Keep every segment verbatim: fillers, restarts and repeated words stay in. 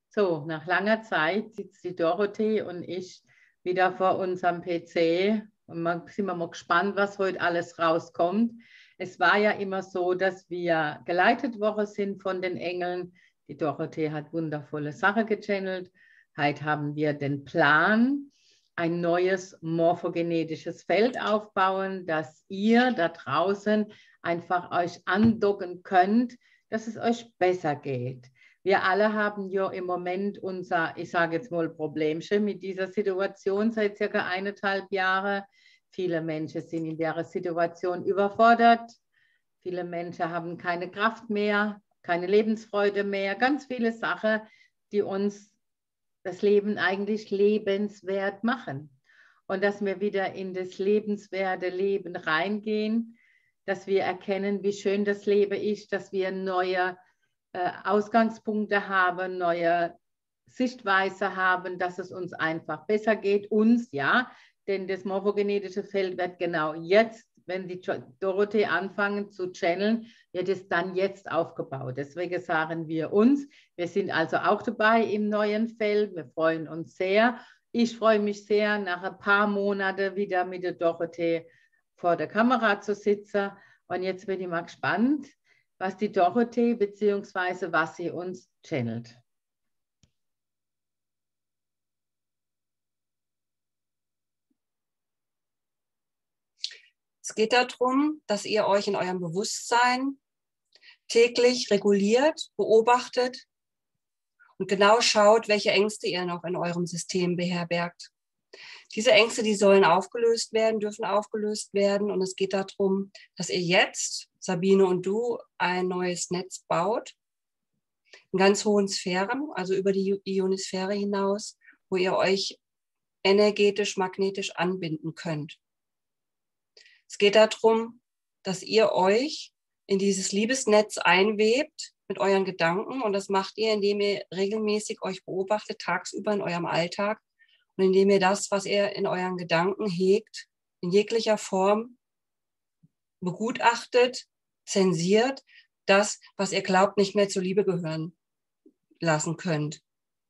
So, nach langer Zeit sitzt die Dorothee und ich wieder vor unserem P C und man, sind wir mal gespannt, was heute alles rauskommt. Es war ja immer so, dass wir geleitet worden sind von den Engeln. Die Dorothee hat wundervolle Sachen gechannelt. Heute haben wir den Plan, ein neues morphogenetisches Feld aufbauen, dass ihr da draußen einfach euch andocken könnt, dass es euch besser geht. Wir alle haben ja im Moment unser, ich sage jetzt mal, Problemchen mit dieser Situation seit circa eineinhalb Jahren. Viele Menschen sind in der Situation überfordert. Viele Menschen haben keine Kraft mehr, keine Lebensfreude mehr. Ganz viele Sachen, die uns das Leben eigentlich lebenswert machen. Und dass wir wieder in das lebenswerte Leben reingehen, dass wir erkennen, wie schön das Leben ist, dass wir neue äh, Ausgangspunkte haben, neue Sichtweise haben, dass es uns einfach besser geht, uns, ja, denn das morphogenetische Feld wird genau jetzt, wenn die Dorothee anfangen zu channeln, wird es dann jetzt aufgebaut. Deswegen sagen wir uns, wir sind also auch dabei im neuen Feld, wir freuen uns sehr. Ich freue mich sehr, nach ein paar Monaten wieder mit der Dorothee vor der Kamera zu sitzen. Und jetzt bin ich mal gespannt, was die Dorothee bzw. was sie uns channelt. Es geht darum, dass ihr euch in eurem Bewusstsein täglich reguliert, beobachtet und genau schaut, welche Ängste ihr noch in eurem System beherbergt. Diese Ängste, die sollen aufgelöst werden, dürfen aufgelöst werden. Und es geht darum, dass ihr jetzt, Sabine und du, ein neues Netz baut, in ganz hohen Sphären, also über die Ionosphäre hinaus, wo ihr euch energetisch, magnetisch anbinden könnt. Es geht darum, dass ihr euch in dieses Liebesnetz einwebt mit euren Gedanken. Und das macht ihr, indem ihr regelmäßig euch beobachtet, tagsüber in eurem Alltag. Und indem ihr das, was ihr in euren Gedanken hegt, in jeglicher Form begutachtet, zensiert, das, was ihr glaubt, nicht mehr zur Liebe gehören lassen könnt.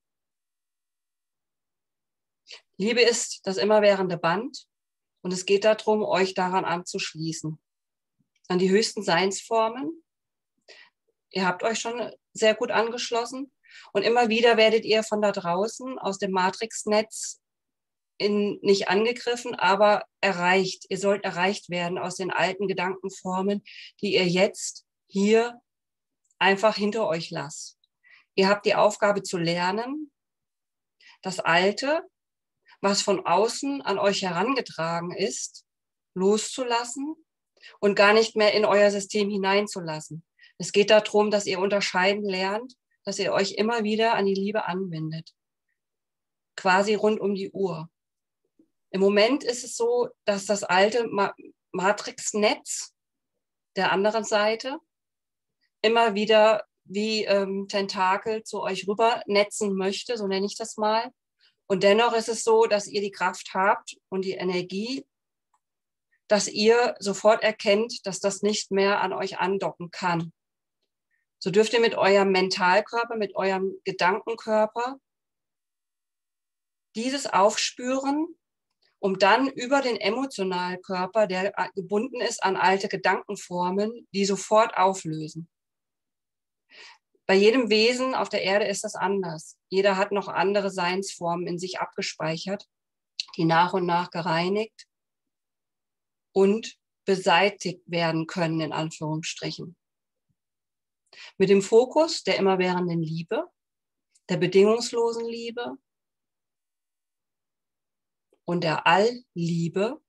Liebe ist das immerwährende Band und es geht darum, euch daran anzuschließen, an die höchsten Seinsformen. Ihr habt euch schon sehr gut angeschlossen und immer wieder werdet ihr von da draußen aus dem Matrixnetz in, nicht angegriffen, aber erreicht. Ihr sollt erreicht werden aus den alten Gedankenformen, die ihr jetzt hier einfach hinter euch lasst. Ihr habt die Aufgabe zu lernen, das Alte, was von außen an euch herangetragen ist, loszulassen und gar nicht mehr in euer System hineinzulassen. Es geht darum, dass ihr unterscheiden lernt, dass ihr euch immer wieder an die Liebe anwendet. Quasi rund um die Uhr. Im Moment ist es so, dass das alte Ma- Matrixnetz der anderen Seite immer wieder wie ähm, Tentakel zu euch rüber netzen möchte, so nenne ich das mal. Und dennoch ist es so, dass ihr die Kraft habt und die Energie, dass ihr sofort erkennt, dass das nicht mehr an euch andocken kann. So dürft ihr mit eurem Mentalkörper, mit eurem Gedankenkörper dieses aufspüren, um dann über den Emotionalkörper, der gebunden ist an alte Gedankenformen, die sofort auflösen. Bei jedem Wesen auf der Erde ist das anders. Jeder hat noch andere Seinsformen in sich abgespeichert, die nach und nach gereinigt und beseitigt werden können, in Anführungsstrichen. Mit dem Fokus der immerwährenden Liebe, der bedingungslosen Liebe und der Allliebe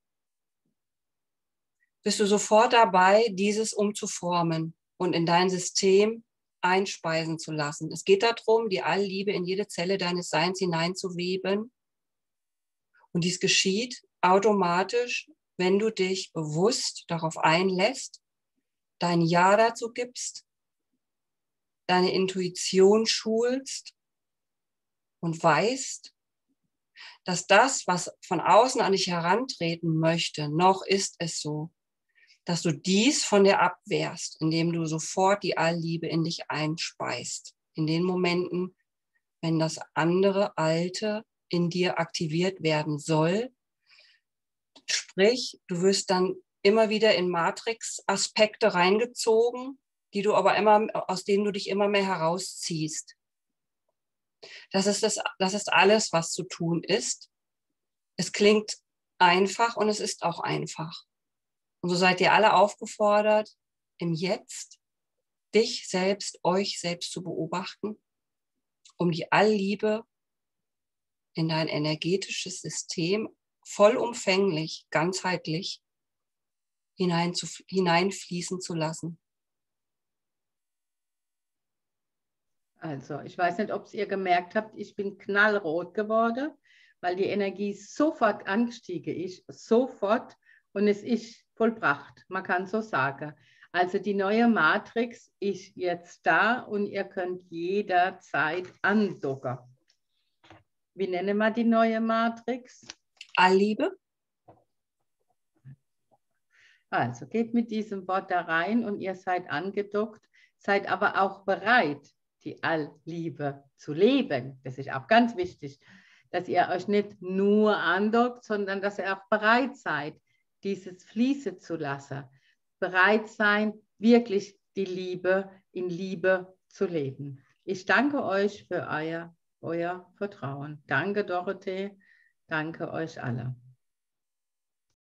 bist du sofort dabei, dieses umzuformen und in dein System einspeisen zu lassen. Es geht darum, die Allliebe in jede Zelle deines Seins hineinzuweben. Und dies geschieht automatisch, wenn du dich bewusst darauf einlässt, dein Ja dazu gibst, deine Intuition schulst und weißt, dass das, was von außen an dich herantreten möchte, noch ist es so, dass du dies von dir abwehrst, indem du sofort die Allliebe in dich einspeist. In den Momenten, wenn das andere Alte in dir aktiviert werden soll. Sprich, du wirst dann immer wieder in Matrix-Aspekte reingezogen, die du aber immer, aus denen du dich immer mehr herausziehst. Das ist, das, das ist alles, was zu tun ist. Es klingt einfach und es ist auch einfach. Und so seid ihr alle aufgefordert, im Jetzt dich selbst, euch selbst zu beobachten, um die Allliebe in dein energetisches System vollumfänglich, ganzheitlich hinein zu, hineinfließen zu lassen. Also, ich weiß nicht, ob es ihr gemerkt habt, ich bin knallrot geworden, weil die Energie sofort angestiegen ist, sofort, und es ist vollbracht, man kann so sagen. Also die neue Matrix ist jetzt da und ihr könnt jederzeit andocken. Wie nennen wir die neue Matrix? Allliebe. Also geht mit diesem Wort da rein und ihr seid angedockt, seid aber auch bereit, die Allliebe zu leben. Das ist auch ganz wichtig, dass ihr euch nicht nur andockt, sondern dass ihr auch bereit seid, dieses fließen zu lassen. Bereit sein, wirklich die Liebe in Liebe zu leben. Ich danke euch für euer, euer Vertrauen. Danke, Dorothee. Danke euch alle.